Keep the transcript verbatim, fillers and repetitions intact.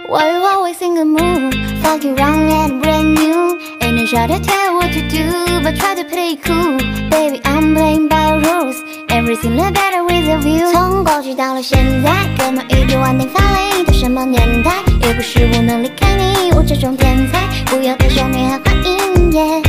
Why you always in the mood? Fucking wrong and brand new. Ain't no try to tell what to do, but try to play cool. Baby, I'm playing by rules. Everything look better with a view. 从过去到了现在，根本宇宙晚点发雷的什么年代？也不是不能离开你，我这种天才，不要太秀美和欢迎耶。